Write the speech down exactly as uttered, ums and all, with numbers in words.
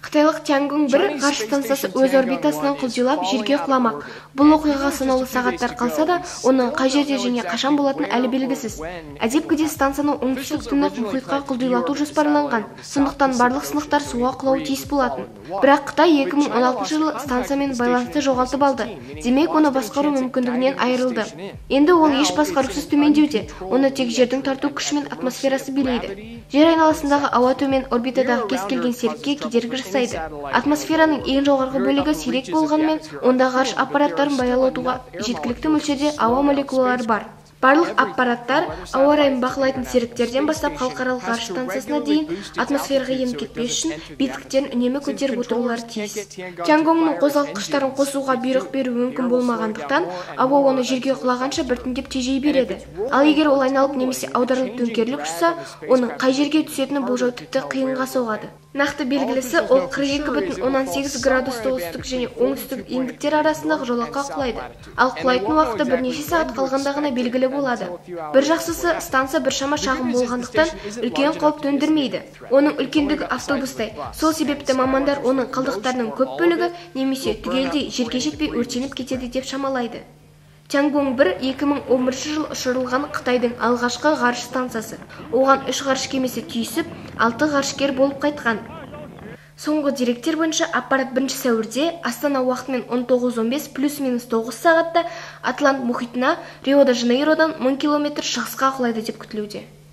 Қытайлық Тяньгун бір ғарыш станциясы өз орбитасынан құлдилап жерге құламақ. Бұл оқиға санаулы сағаттар қалса да, оның қай жерде және қашан болатыны әлі белгісіз. Әдепкіде станцияны оңтүстік тынық мұхитқа құлдилату жоспарланған, сондықтан барлық сынықтар суға құлауы тиіс болатын. Бірақ Қытай екі мың он алтыншы жылы станциямен байланысты жоғалтып алды. Демек, оны басқару мүмкіндігінен айырылды. Енді ол еш басқарусыз төмендеуде. Оны тек жердің тарту күші мен атмосферасы билейді. Жер айналасындағы ауа төмен орбитадағы кез келген серікке кедергі жасайды. Атмосфераның ең жоғарғы бөлігі сирек болғанымен, онда ғарыш аппараттарын баялатуға жеткілікті мөлшерде ауа молекулалары бар. Барлық аппараттар ауа райын бақылайтын серіктерден бастап халықаралық ғарыш станциясына дейін атмосфераға еніп кетпес үшін биіктіктерін үнемі көтеріп отырулары тиіс. Тяньгунның қозғалтқыштарын қосуға бұйрық беру мүмкін болмағандықтан, ауа оны жерге құлағанша біртіндеп тежей береді. Ал егер ол айналып немесе аударылып төңкеріліп ұшса, оның қай жерге түсетіні болжау тіпті қиынға соғады. Нақты белгілісі, ол қырық екі бүтін оннан сегіз градус солтүстік және оңтүстік ендіктер арасындағы жолаққа құлайды. Ал құлайтын уақыты бірнеше сағат қалғанда ғана белгілі болады. Бір жақсысы, станция біршама шағын болғандықтан үлкен қауіп төндірмейді. Оның үлкендігі автобустай. Сол себепті мамандар оның қалдықтарының көп бөлігі немесе түгелдей жерге жетпей өртеніп кетеді деп шамалайды. Тяньгун бір екі мың он бірінші жылы ұшырылған Қытайдың алғашқы ғарыш станциясы. Оған үш ғарыш кемесі түйісіп, алты ғарышкер болып қайтқан. Соңғы деректер бойынша аппарат бірінші сәуірде Астана уақытымен он тоғыз он бес плюс-минус тоғыз сағатта Атлант мұхитына Рио-де-Жанейродан мың километр шығысқа құлайды деп күтілуде.